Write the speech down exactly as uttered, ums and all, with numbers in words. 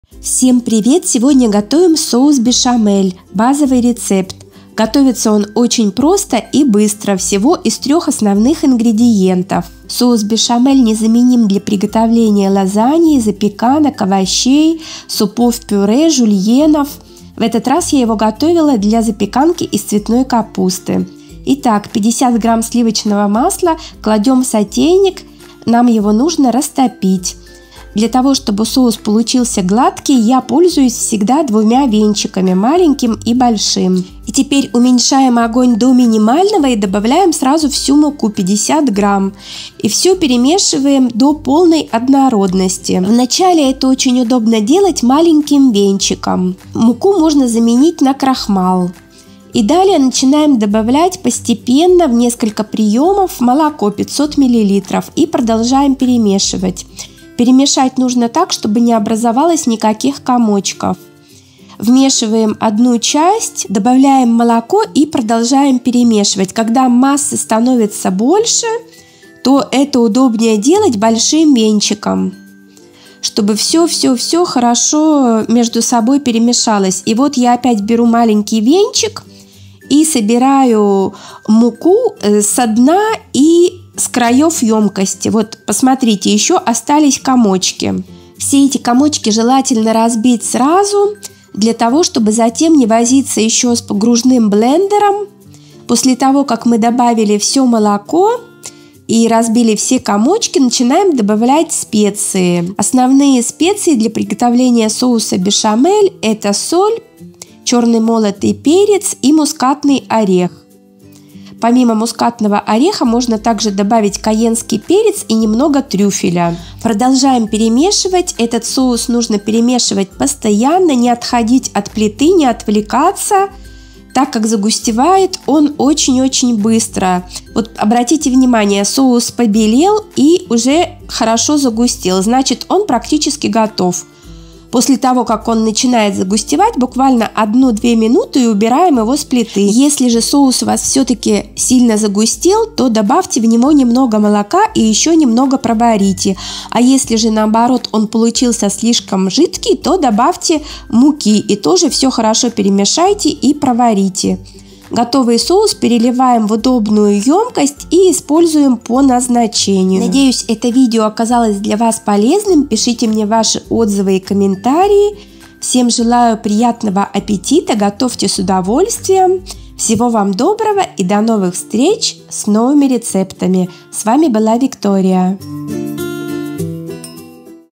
Всем привет! Сегодня готовим соус бешамель, базовый рецепт. Готовится он очень просто и быстро, всего из трех основных ингредиентов. Соус бешамель незаменим для приготовления лазаньи, запеканок, овощей, супов-пюре, жульенов. В этот раз я его готовила для запеканки из цветной капусты. Итак, пятьдесят грамм сливочного масла кладем в сотейник, нам его нужно растопить. Для того, чтобы соус получился гладкий, я пользуюсь всегда двумя венчиками, маленьким и большим. И теперь уменьшаем огонь до минимального и добавляем сразу всю муку, пятьдесят грамм. И все перемешиваем до полной однородности. Вначале это очень удобно делать маленьким венчиком. Муку можно заменить на крахмал. И далее начинаем добавлять постепенно в несколько приемов молоко пятьсот миллилитров и продолжаем перемешивать. Перемешать нужно так, чтобы не образовалось никаких комочков. Вмешиваем одну часть, добавляем молоко и продолжаем перемешивать. Когда массы становится больше, то это удобнее делать большим венчиком, чтобы все-все-все хорошо между собой перемешалось. И вот я опять беру маленький венчик и собираю муку со дна и с краев емкости. Вот посмотрите, еще остались комочки. Все эти комочки желательно разбить сразу, для того, чтобы затем не возиться еще с погружным блендером. После того, как мы добавили все молоко и разбили все комочки, начинаем добавлять специи. Основные специи для приготовления соуса бешамель – это соль, черный молотый перец и мускатный орех. Помимо мускатного ореха можно также добавить кайенский перец и немного трюфеля. Продолжаем перемешивать. Этот соус нужно перемешивать постоянно, не отходить от плиты, не отвлекаться, так как загустевает он очень-очень быстро. Вот обратите внимание, соус побелел и уже хорошо загустел, значит, он практически готов. После того, как он начинает загустевать, буквально одну-две минуты и убираем его с плиты. Если же соус у вас все-таки сильно загустел, то добавьте в него немного молока и еще немного проварите. А если же наоборот он получился слишком жидкий, то добавьте муки и тоже все хорошо перемешайте и проварите. Готовый соус переливаем в удобную емкость и используем по назначению. Надеюсь, это видео оказалось для вас полезным. Пишите мне ваши отзывы и комментарии. Всем желаю приятного аппетита, готовьте с удовольствием. Всего вам доброго и до новых встреч с новыми рецептами. С вами была Виктория.